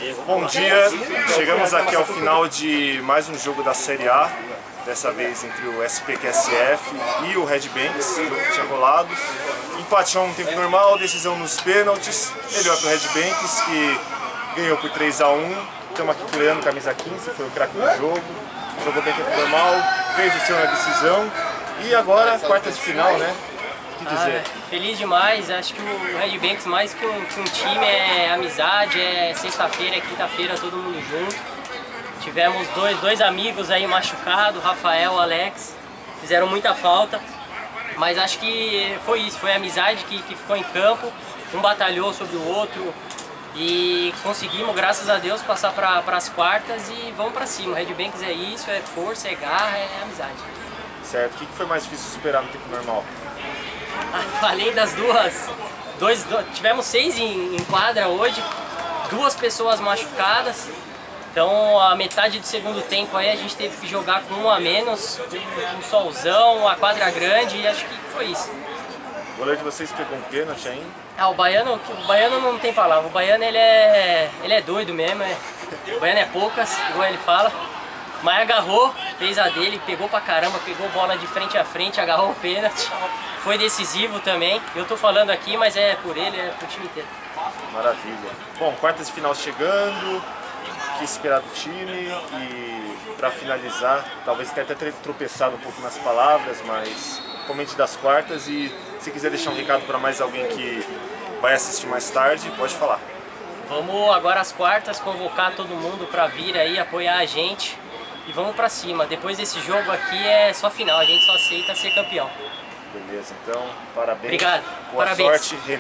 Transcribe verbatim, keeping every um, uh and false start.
Bom dia, chegamos aqui ao final de mais um jogo da Série A, dessa vez entre o S P Q S F e o Red Banks, jogo que tinha rolado. Empate a um no tempo normal, decisão nos pênaltis, melhor para o Red Banks, que ganhou por três a um. Estamos aqui com o Leandro, camisa quinze, foi o craque do jogo, jogou bem tempo normal, fez o seu na decisão e agora quartas de final, né? O que dizer? Ah, feliz demais, acho que o Red Banks mais que um, que um time é amizade, é sexta-feira, é quinta-feira, todo mundo junto. Tivemos dois, dois amigos aí machucados, Rafael e Alex, fizeram muita falta, mas acho que foi isso, foi a amizade que, que ficou em campo, um batalhou sobre o outro e conseguimos, graças a Deus, passar para as quartas e vamos para cima. O Red Banks é isso, é força, é garra, é amizade. Certo, o que foi mais difícil superar no tempo normal? Ah, falei das duas, dois, dois tivemos seis em, em quadra hoje, duas pessoas machucadas. Então a metade do segundo tempo aí a gente teve que jogar com um a menos, com um solzão, a quadra grande e acho que foi isso. O goleiro de vocês pegou um pênalti ainda? Ah, o Baiano, o Baiano não tem palavra, o Baiano ele é, ele é doido mesmo, é, o Baiano é poucas, igual ele fala. Mas agarrou, fez a dele, pegou pra caramba, pegou bola de frente a frente, agarrou o pênalti. Foi decisivo também. Eu tô falando aqui, mas é por ele, é pro time inteiro. Maravilha. Bom, quartas de final chegando, o que esperar do time e para finalizar, talvez tenha até tropeçado um pouco nas palavras, mas comente das quartas e se quiser deixar um recado para mais alguém que vai assistir mais tarde, pode falar. Vamos agora às quartas convocar todo mundo para vir aí apoiar a gente e vamos para cima. Depois desse jogo aqui é só final, a gente só aceita ser campeão. Beleza, então parabéns. Obrigado. Boa Parabéns. sorte.